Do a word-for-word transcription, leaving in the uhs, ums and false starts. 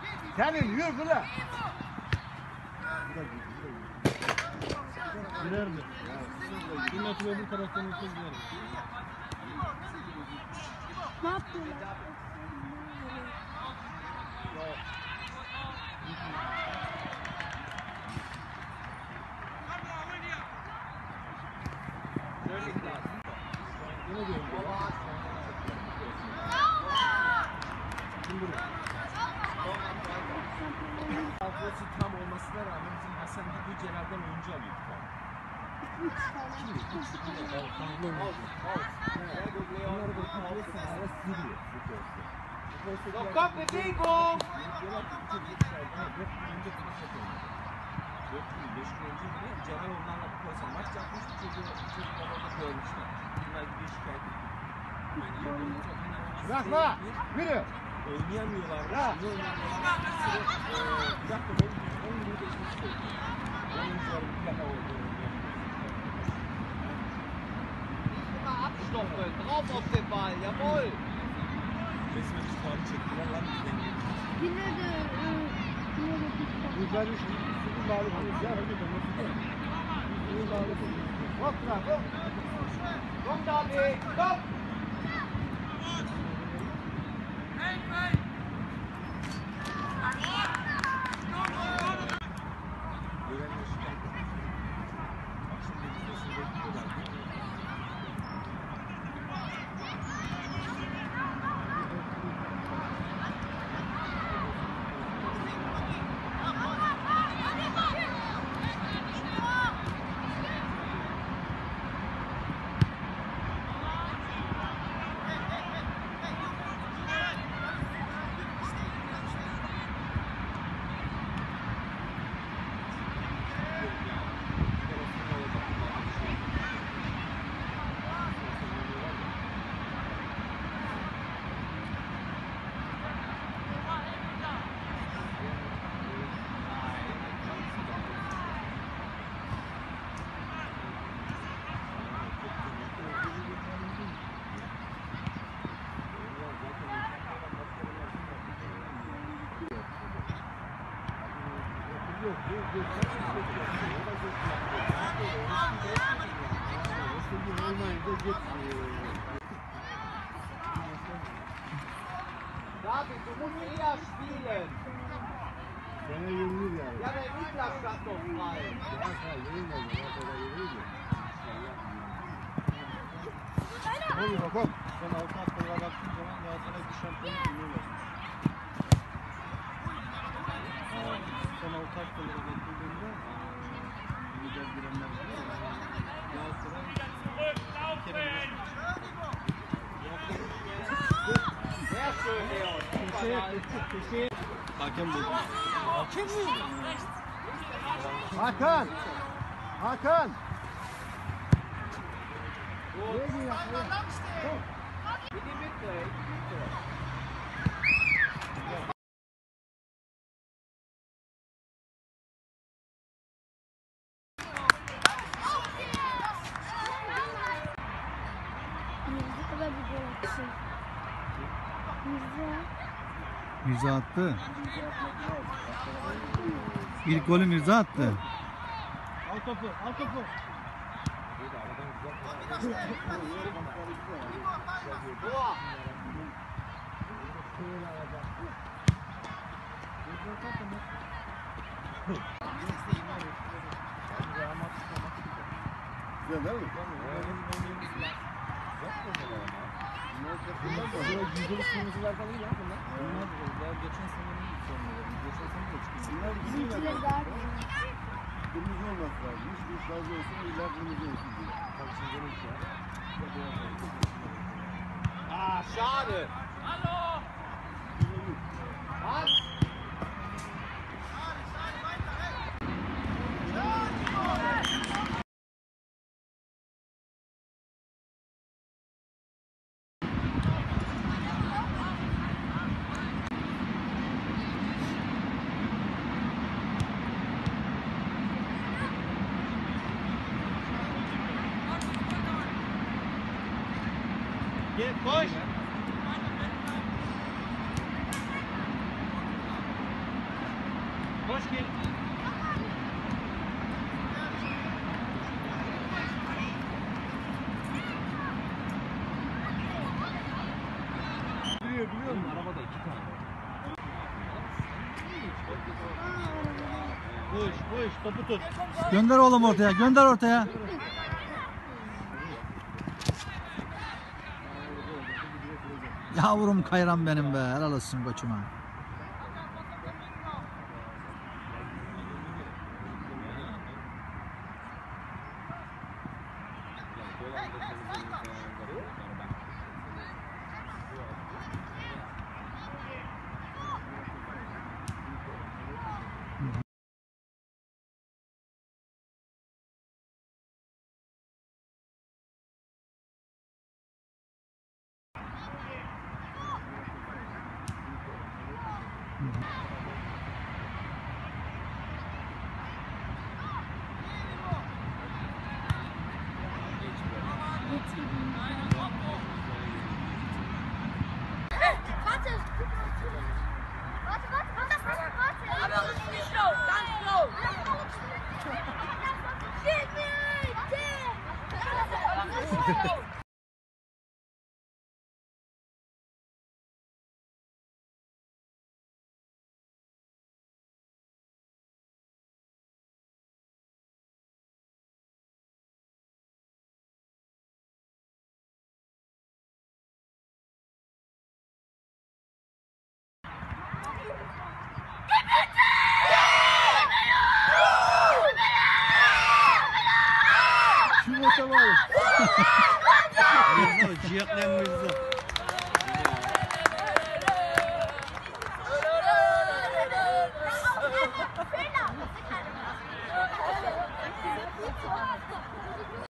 Senin yürü lan. Girer mi? Bir metre öbür taraftan ötüz girer. Ne yapıyorlar? Yine diyorum. Kadrosu tam olmasına rağmen bizim Hasan Gidi Celal'den oyuncu alıyor. Üç tane. Bunları da kalırsa ara siliyor. Lock up, Bewegung! dört gün, beş gün önce bile Celal onlarla bir koysa maç yapmış, çocuğu çocuklar orada koymuşlar. Bunlar gidiyor şikayet ediyor. Bırakma. Yürü. Oynayamıyorlar. Ya. Niye oynayamıyorlar? Bir süre bir dakika on gün geçmiş söylüyor. Oyuncuların bir dakika oldu. Abstoppen, drauf auf den Ball, jawohl! Resmen çıkarı çektiler lan bizden geldi. Yine de e, yine de bir tane. Güzel bir şey. Sizin bağlısınız ya. Sizin bağlısınız. Hop lan hop. Komm, David, komm! Görenler şikayet ediyor. Bak şimdi bizde bekliyorlar. David, du musst eher spielen! Sana yenilir yani. Ja, der Niklas stand noch frei! Ya sen yenilmez. Ya sana yenilir. Hadi bakalım. Sen altı haftalara baktığın zaman Galatasaray bir şampiyonluk biliyorlar. Son altı haftalara bakıldığında lider girenler biliyor. Galatasaray bir kere Sehr schön, Leon! köşeye köşeye hakem buldu. Hakem mi? Hakan. Hakan. Gut! In die Mitte, in die Mitte! Mirza kadar bir gol atsın. Mirza. Mirza attı. İlk golü Mirza attı. Al topu, al topu. Tor! Güzel değil mi? Bunlar yüzde kırmızılardan iyi ya bunlar. Bunlar daha geçen senenin sonları. Geçen sene de çıkıyor. Bunlar Bizimkiler gidiyorlar. daha Kırmızı olması lazım. Hiç bir fazla olsun, illa kırmızı olsun diye. Bak şimdi demek ki ya. Ah, schade! Was? Gel koş. Boş gel. Biliyor biliyor musun? Arabada iki tane. Koş koş topu tut. Gönder oğlum ortaya. Gönder ortaya. Yavrum kayran benim be. Helal olsun koçuma. Warte! Warte, warte, warte, warte, warte! Aber es ist nicht schlau, ganz schlau! Steht mir! Şu boşa var. Ciğerlenmiş